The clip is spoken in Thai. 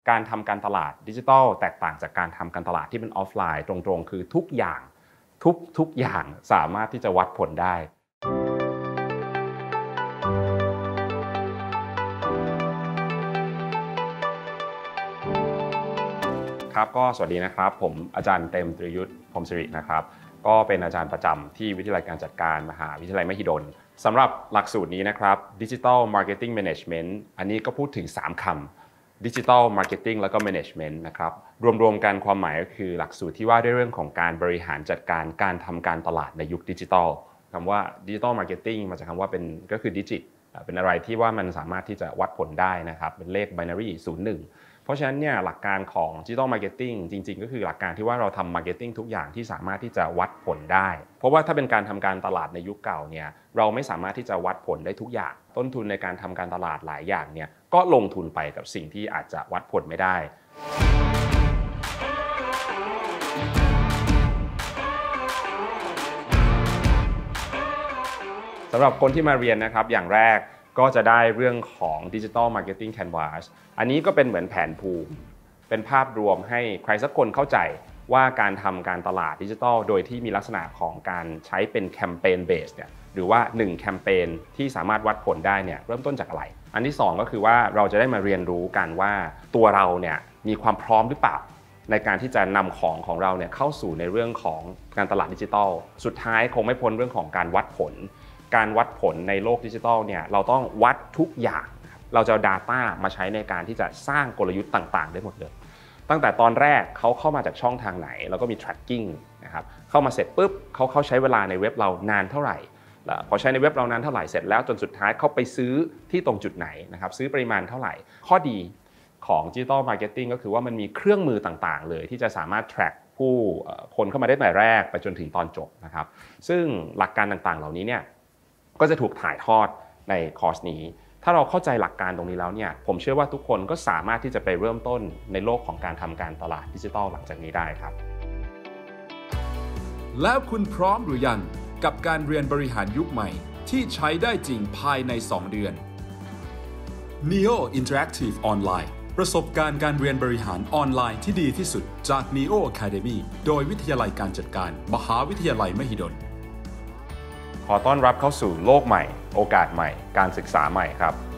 การทำการตลาดดิจิทัลแตกต่างจากการทำการตลาดที่เป็นออฟไลน์ตรงๆคือทุกอย่างสามารถที่จะวัดผลได้ครับก็สวัสดีนะครับผมอาจารย์เต็มตรียุทธพรหมสิรินะครับก็เป็นอาจารย์ประจำที่วิทยาลัยการจัดการมหาวิทยาลัยมหิดลสำหรับหลักสูตรนี้นะครับ Digital Marketing Management อันนี้ก็พูดถึง3คำ Digital Marketing แล้วก็ Management นะครับรวมกันความหมายก็คือหลักสูตรที่ว่าด้วยเรื่องของการบริหารจัดการการทำการตลาดในยุคดิจิทัลคำว่า Digital Marketing มาจากคำว่าก็คือดิจิตเป็นอะไรที่ว่ามันสามารถที่จะวัดผลได้นะครับเป็นเลข binary 0-1เพราะฉะนั้นเนี่ยหลักการของ Digital Marketing จริงๆก็คือหลักการที่ว่าเราทำ Marketing ทุกอย่างที่สามารถที่จะวัดผลได้เพราะว่าถ้าเป็นการทำการตลาดในยุคเก่าเนี่ยเราไม่สามารถที่จะวัดผลได้ทุกอย่างต้นทุนในการทำการตลาดหลายอย่างเนี่ยก็ลงทุนไปกับสิ่งที่อาจจะวัดผลไม่ได้สำหรับคนที่มาเรียนนะครับอย่างแรกก็จะได้เรื่องของ Digital Marketing Canvas อันนี้ก็เป็นเหมือนแผนภูมิเป็นภาพรวมให้ใครสักคนเข้าใจว่าการทำการตลาดดิจิทัลโดยที่มีลักษณะของการใช้เป็นแคมเปญเบสเนี่ยหรือว่า1แคมเปญที่สามารถวัดผลได้เนี่ยเริ่มต้นจากอะไรอันที่2ก็คือว่าเราจะได้มาเรียนรู้กันว่าตัวเราเนี่ยมีความพร้อมหรือเปล่าในการที่จะนำของเราเนี่ยเข้าสู่ในเรื่องของการตลาดดิจิทัลสุดท้ายคงไม่พ้นเรื่องของการวัดผลการวัดผลในโลกดิจิทัลเนี่ยเราต้องวัดทุกอย่างเราจะเอา Data มาใช้ในการที่จะสร้างกลยุทธ์ต่างๆได้หมดเลยตั้งแต่ตอนแรกเขาเข้ามาจากช่องทางไหนแล้วก็มี tracking นะครับเข้ามาเสร็จปุ๊บเขาใช้เวลาในเว็บเรานานเท่าไหร่พอใช้ในเว็บเรานานเท่าไหร่เสร็จแล้วจนสุดท้ายเขาไปซื้อที่ตรงจุดไหนนะครับซื้อปริมาณเท่าไหร่ข้อดีของ Digital Marketing ก็คือว่ามันมีเครื่องมือต่างๆเลยที่จะสามารถ track คนเข้ามาได้ตั้งแต่แรกไปจนถึงตอนจบนะครับซึ่งหลักการต่างๆเหล่านี้เนี่ยก็จะถูกถ่ายทอดในคอร์สนี้ถ้าเราเข้าใจหลักการตรงนี้แล้วเนี่ยผมเชื่อว่าทุกคนก็สามารถที่จะไปเริ่มต้นในโลกของการทำการตลาดดิจิทัลหลังจากนี้ได้ครับแล้วคุณพร้อมหรือยังกับการเรียนบริหารยุคใหม่ที่ใช้ได้จริงภายใน2เดือน Neo Interactive Online ประสบการณ์การเรียนบริหารออนไลน์ที่ดีที่สุดจาก Neo Academy โดยวิทยาลัยการจัดการมหาวิทยาลัยมหิดลขอต้อนรับเข้าสู่โลกใหม่โอกาสใหม่การศึกษาใหม่ครับ